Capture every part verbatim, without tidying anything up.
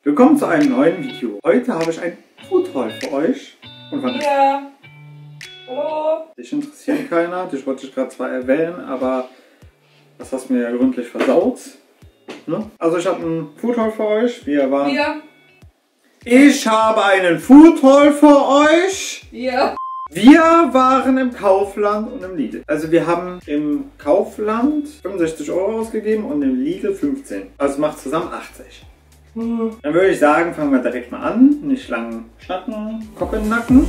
Willkommen zu einem neuen Video. Heute habe ich ein Food Haul für euch. Und wann ja. Hallo. Dich interessiert keiner. Dich wollte ich gerade zwar erwähnen, aber das hast du mir ja gründlich versaut. Ne? Also ich habe ein Food Haul für euch. Wir waren. Ja. Ich habe einen Food Haul für euch. Ja. Wir waren im Kaufland und im Lidl. Also wir haben im Kaufland fünfundsechzig Euro ausgegeben und im Lidl fünfzehn. Also macht zusammen achtzig. Mhm. Dann würde ich sagen, fangen wir direkt mal an. Nicht lang schnacken, Kopf in den Nacken.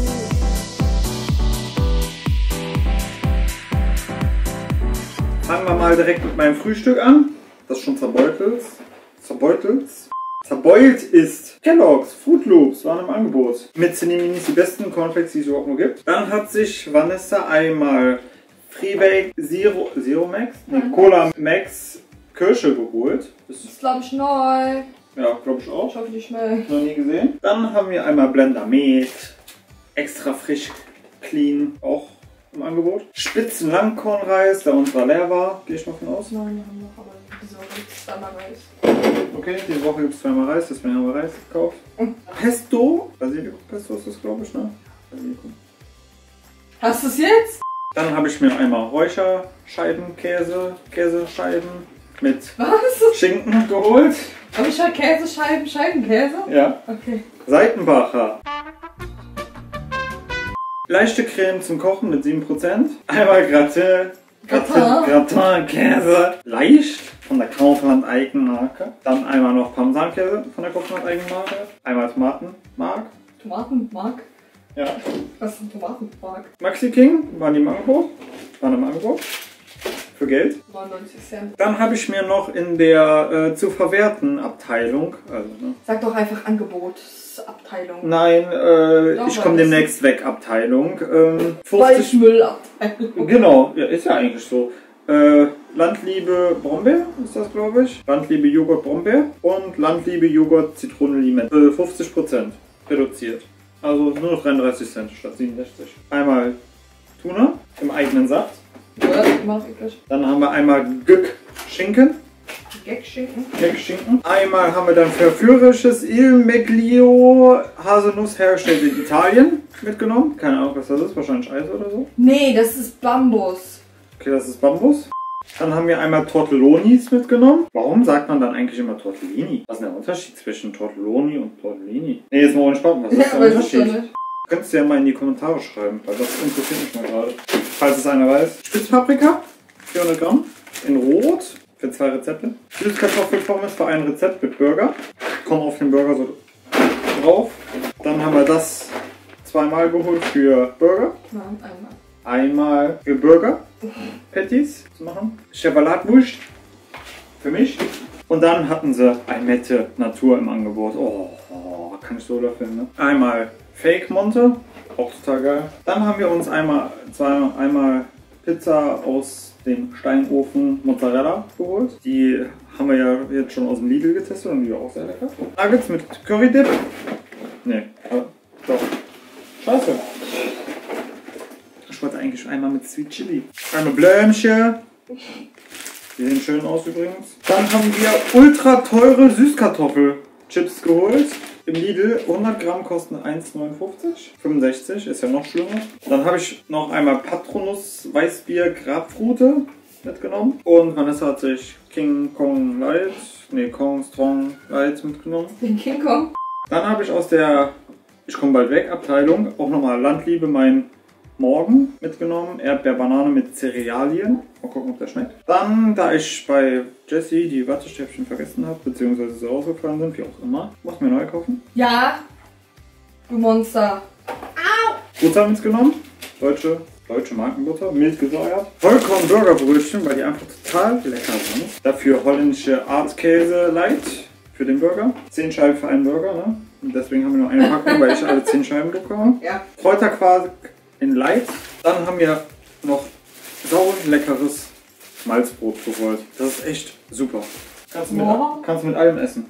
Fangen wir mal direkt mit meinem Frühstück an. Das schon zerbeutelt. Zerbeutelt. Zerbeult ist. Kellogg's Fruit Loops waren im Angebot. Mit Cineminis die besten Cornflakes, die es überhaupt nur gibt. Dann hat sich Vanessa einmal Freebake Zero, Zero Max? Nee, Cola Max Kirsche geholt. Das ist, glaube ich, neu. Ja, glaube ich auch. Ich hoffe, die schmeckt. Noch nie gesehen. Dann haben wir einmal Blender Met. Extra frisch, clean, auch im Angebot. Spitzen Langkornreis, der unser leer war. Gehe ich mal von aus. Nein, wir haben noch, aber diese Woche gibt es zweimal Reis. Okay, diese Woche gibt es zweimal Reis, deswegen haben wir Reis gekauft. Mhm. Pesto. Basilikum-Pesto ist das, glaube ich, ne? Basilikum. Hast du es jetzt? Dann habe ich mir einmal Räucherscheibenkäse, Käsescheiben mit Was? Schinken geholt. Habe ich schon Käsescheiben, Scheibenkäse? Ja. Okay. Seitenbacher. Leichte Creme zum Kochen mit sieben Prozent. Einmal Gratin, Gratin, Gratin Käse. Leicht von der Kaufland Eigenmarke. Dann einmal noch Parmesankäse von der Kaufland Eigenmarke. Einmal Tomatenmark. Tomatenmark? Ja. Was ist ein Tomatenmark? Maxi King waren die im Angebot. Waren im Angebot. Für Geld. neunundneunzig Cent. Dann habe ich mir noch in der äh, zu verwerten Abteilung, also ne? Sag doch einfach Angebotsabteilung. Nein, äh, Doch, ich komme demnächst weg Abteilung. Ähm, fünfzig Weichmüllabteilung. Genau, ja, ist ja eigentlich so. Äh, Landliebe Brombeer ist das, glaube ich. Landliebe Joghurt Brombeer und Landliebe Joghurt Zitrone Limette. Äh, fünfzig Prozent reduziert. Also nur noch dreiunddreißig Cent statt siebenundsechzig. Einmal Tuna im eigenen Saft. Ja, mach ich. Dann haben wir einmal Gök Schinken. Gagschinken. Gagschinken. Einmal haben wir dann verführerisches Il Meglio Haselnuss hergestellt in Italien mitgenommen. Keine Ahnung, was das ist. Wahrscheinlich Eis oder so. Nee, das ist Bambus. Okay, das ist Bambus. Dann haben wir einmal Tortellonis mitgenommen. Warum sagt man dann eigentlich immer Tortellini? Was ist der Unterschied zwischen Tortelloni und Tortellini? Nee, jetzt mal ohne Spaß. Was ist Ja, der Unterschied? nicht. Könntest du ja mal in die Kommentare schreiben, weil das interessiert mich mal gerade. Falls es einer weiß. Spitzpaprika, vierhundert Gramm, in Rot, für zwei Rezepte. Süßkartoffelpommes für ein Rezept mit Burger. Kommen auf den Burger so drauf. Dann haben wir das zweimal geholt für Burger. Nein, einmal. Einmal für Burger, Patties zu machen. Chevrolet-Wurst für mich. Und dann hatten sie Almette Natur im Angebot. Oh, oh, kann ich so dafür, ne? Einmal Fake Monte, auch total geil. Dann haben wir uns einmal, zweimal, einmal Pizza aus dem Steinofen Mozzarella geholt. Die haben wir ja jetzt schon aus dem Lidl getestet und die war auch sehr lecker. Nuggets mit Curry Dip. Ne, doch. Scheiße. Ich wollte eigentlich einmal mit Sweet Chili. Einmal Blömchen. Die sehen schön aus übrigens. Dann haben wir ultra teure Süßkartoffelchips geholt. Im Lidl. hundert Gramm kosten eins neunundfünfzig. fünfundsechzig ist ja noch schlimmer. Dann habe ich noch einmal Patronus Weißbier Grapefruite mitgenommen. Und Vanessa hat sich King Kong Light, nee Kong Strong Light mitgenommen. Den King Kong. Dann habe ich aus der Ich komme bald weg Abteilung auch nochmal Landliebe mein Morgen mitgenommen. Erdbeer-Banane mit Cerealien. Mal gucken, ob der schmeckt. Dann, da ich bei Jessie die Wattestäbchen vergessen habe, beziehungsweise sie rausgefallen sind, wie auch immer, muss ich mir neu kaufen. Ja, du Monster. Au! Butter mitgenommen. Deutsche, deutsche Markenbutter. Mild gesäuert. Vollkorn-Burgerbrötchen, weil die einfach total lecker sind. Dafür holländische Artkäse Light für den Burger. zehn Scheiben für einen Burger, ne? Und deswegen haben wir nur eine Packung, weil ich alle zehn Scheiben bekomme. Ja. Kräuterquark in Light. Dann haben wir noch sau leckeres Malzbrot geholt. Das ist echt super. Kannst du mit, Oh. kannst du mit allem essen.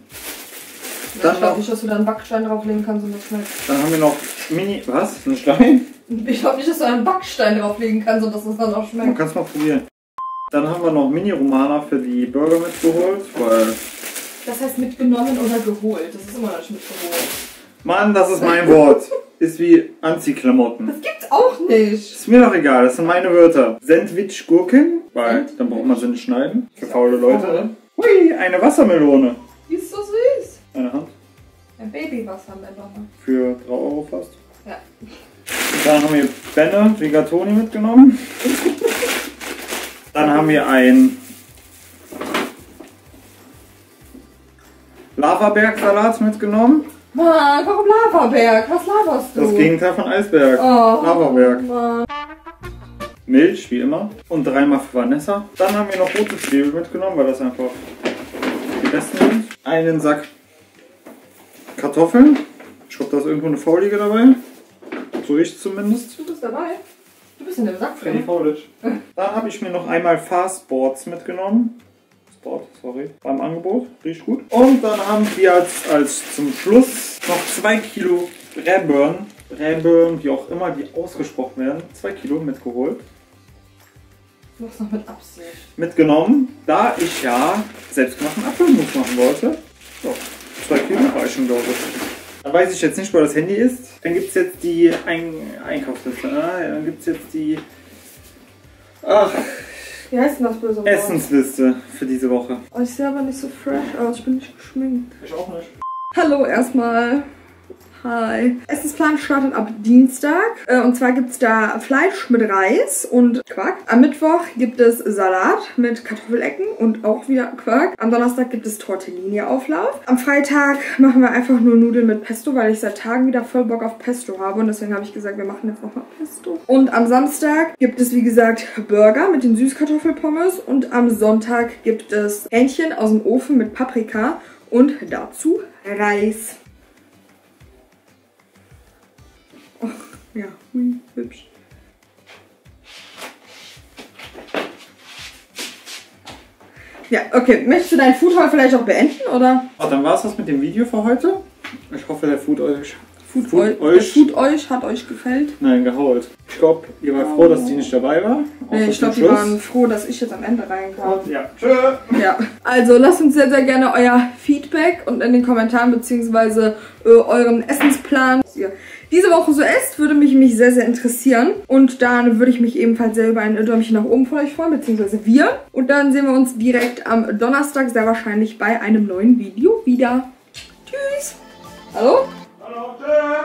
Ja, Dann ich glaube noch- nicht, dass du da einen Backstein drauflegen kannst und das schmeckt. Dann haben wir noch Mini... Was? Ein Stein? Ich glaube nicht, dass du einen Backstein drauflegen kannst und dass das dann auch Man schmeckt. kann es mal probieren. Dann haben wir noch Mini-Romana für die Burger mitgeholt, weil Das heißt mitgenommen oder geholt. Das ist immer noch nicht mitgeholt. Mann, das ist mein Wort. Ist wie Anziehklamotten. Das gibt's auch nicht. Ist mir doch egal, das sind meine Wörter. Sandwich-Gurken, weil Sandwich. dann braucht man sie nicht schneiden. Für faule Leute. Ne? Hui, eine Wassermelone. Die ist so süß. Eine Hand. Ein Babywassermelone. Für drei Euro fast. Ja. Dann haben wir Benne Rigatoni mitgenommen. Dann haben wir ein Lavabergsalat mitgenommen. Mann, warum Lavaberg? Was laberst du? Das Gegenteil von Eisberg. Oh, Lavaberg. Mann. Milch, wie immer. Und dreimal für Vanessa. Dann haben wir noch rote Zwiebeln mitgenommen, weil das einfach die besten sind. Einen Sack Kartoffeln. Ich glaube, da ist irgendwo eine Faulige dabei. So ich zumindest. Du bist dabei. Du bist in dem Sack Freddy drin. Faulig. Dann habe ich mir noch einmal Fastboards mitgenommen. Sport, sorry, beim Angebot. Riecht gut. Und dann haben wir als, als zum Schluss noch zwei Kilo Rehbirnen. Rehbirnen, wie auch immer die ausgesprochen werden. Zwei Kilo mitgeholt. Du machst noch mit Absicht. Mitgenommen, da ich ja selbstgemachten Apfelmus machen wollte. So, zwei Kilo reichen, glaube ich. Dann weiß ich jetzt nicht, wo das Handy ist. Dann gibt es jetzt die Ein Einkaufsliste. Ah, ja, dann gibt es jetzt die Ach, Wie heißt denn das böse Wort? Essensliste für diese Woche. Oh, ich sehe aber nicht so fresh aus. Ich bin nicht geschminkt. Ich auch nicht. Hallo erstmal. Hi. Essensplan startet ab Dienstag. Äh, Und zwar gibt es da Fleisch mit Reis und Quark. Am Mittwoch gibt es Salat mit Kartoffelecken und auch wieder Quark. Am Donnerstag gibt es Tortellini-Auflauf. Am Freitag machen wir einfach nur Nudeln mit Pesto, weil ich seit Tagen wieder voll Bock auf Pesto habe. Und deswegen habe ich gesagt, wir machen jetzt nochmal Pesto. Und am Samstag gibt es, wie gesagt, Burger mit den Süßkartoffelpommes. Und am Sonntag gibt es Hähnchen aus dem Ofen mit Paprika und dazu Reis. Ach, ja, hui, hübsch. Ja, okay. Möchtest du dein Food Haul vielleicht auch beenden, oder? Oh, dann war es das mit dem Video für heute. Ich hoffe, der Food euch... Food, Food eu euch... Food euch hat euch gefällt? Nein, gehault. Ich glaube, ihr wart froh, dass die nicht dabei war. Nee, Außer ich glaube, zum die Schluss. waren froh, dass ich jetzt am Ende reinkam. Und ja, tschö. Ja, also lasst uns sehr, sehr gerne euer Feedback und in den Kommentaren beziehungsweise äh, euren Essensplan, was ihr diese Woche so esst, würde mich, mich sehr, sehr interessieren. Und dann würde ich mich ebenfalls sehr über ein Däumchen nach oben von euch freuen, beziehungsweise wir. Und dann sehen wir uns direkt am Donnerstag sehr wahrscheinlich bei einem neuen Video wieder. Tschüss! Hallo? Hallo, tschö.